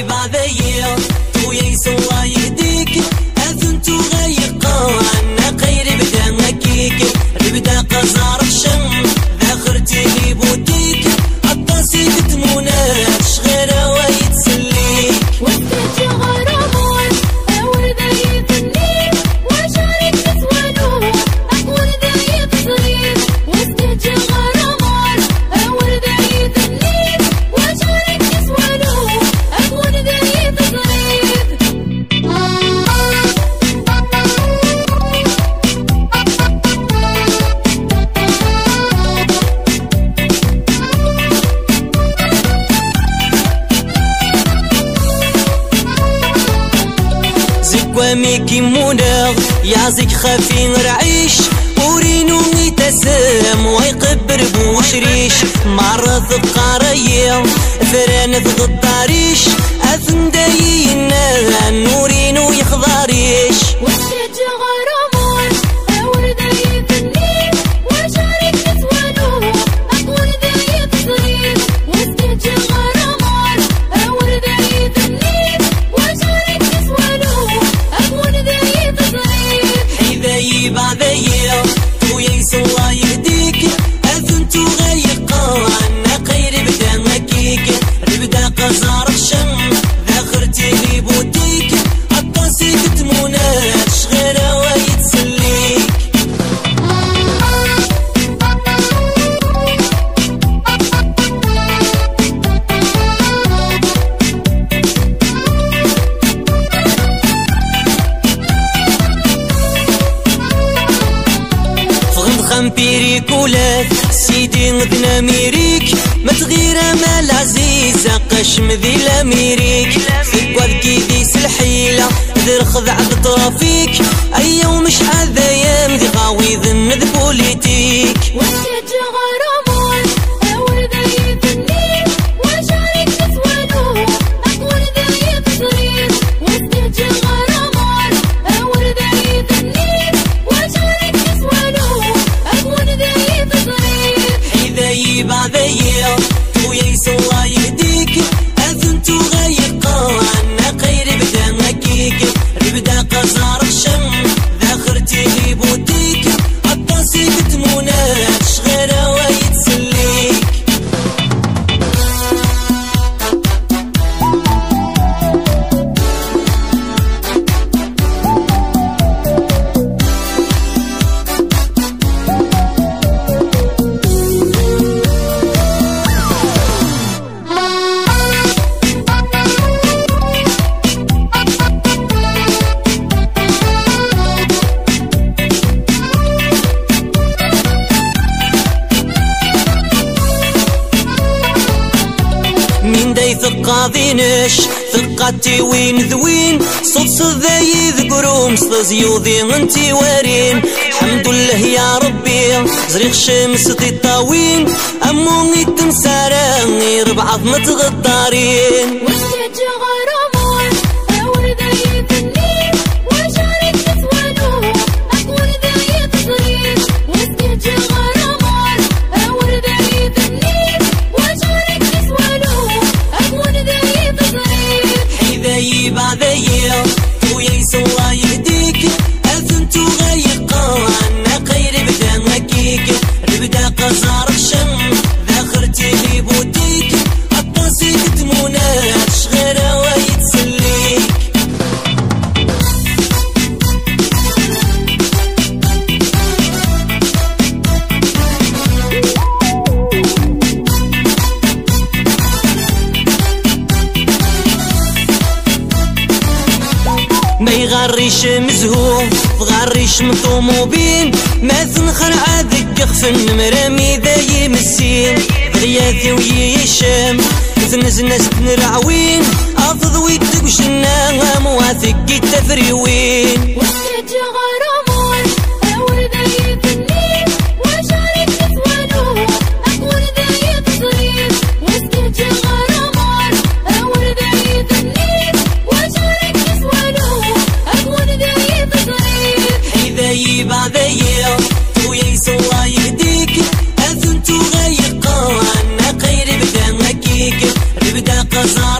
يبعذيا تويا يسوى يهديك أذنتو غيقا عنا غير بدا مكيك ربدا قزار الشم ذاخرتي لي بوديك عطاسي كتمونات شغيرة ويتسليك وستاتي غرامون أوردا يثنيك وشارك تسوانو أوردا يتصريك وستاتي غرامون أوردا يثنيك وشارك تسوانو أوردا يتصريك ميكي مناغ يعزك خافي رعيش ورينو يتسام ويقبر بوشريش معرض قارية فران غداريش أثن داينا نورينو يخضاريش وستاتي غرامون أوردا يثنيك وشارك تسوانو أوردا يتصريك وستاتي غرامون أوردا يثنيك وشارك تسوانو أوردا يتصريك إذا يبعذيا تويا يسوى يهديك أذنتو غيقا عنا غير بدا مكيك ربدا قزار الشم ذاخرتي لي بوديك عطاسي كتمونات شغيرة ويتسليك خمبيريك ولاد سيدي غدنا ميريك ما تغير مال عزيزة قشم ذي الاميريك ثقوال كيدي سلحيلة ذر خضع بطرافيك اي ومش حذايام ذي غاوي ذن بوليتيك وستاتي غرامون أوردا يثنيك وشارك تسوانو أوردا يتصريك وستاتي غرامون أوردا يثنيك وشارك تسوانو أوردا يتصريك إذا يبعذيا تويا يسوى يهديك أذنتو غيقا عنا غير بدا مكيك ربدا قزار الشم ذاخرتي لي بوديك عطاسي كتمونات شغيرة ويتسليك من داي ثقاذينش ثقاتي وين ذوين صوت صداي ذقروم صدزيوذي انتي وارين الحمد لله يا ربي زريق شمس طاوين اموني تمساراني ربع عظمة غدارين وستاتي غرامون أوردا يثنيك وشارك تسوانو أوردا يتصريك وستاتي غرامون أوردا يثنيك وشارك تسوانو أوردا يتصريك إذا يبعذيا تويا يسوى يهديك أذنتو غيقا عنا غير بدا مكيك ربدا قزار الشم ذاخرتي لي بوديك عطاسي كتمونات شغيرة ويتسليك ما يغريش مزهوم فغريش مطوموبين ما ثنخر عادك خفن مرامي ذا يمسين غياثي ويشام ثنزناس نرعوين أفضوي تقشنا مواثق التفريوين وستاتي غرامون أوردا يثنيك وشارك تسوانو أوردا يتصريك وستاتي غرامون أوردا يثنيك وشارك تسوانو أوردا يتصريك إذا يبعذيا تويا يسوى يهديك أذنتو غيقا عنا غير بدا مكيك ربدا قزار